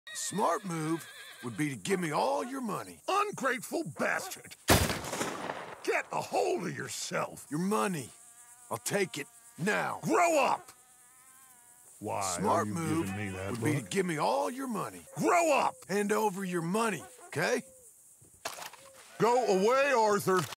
Smart move would be to give me all your money. Ungrateful bastard! Get a hold of yourself! Your money. I'll take it now. Grow up! Why Smart are you move giving me that would look? be to give me all your money. Grow up! Hand over your money, okay? Go away, Arthur!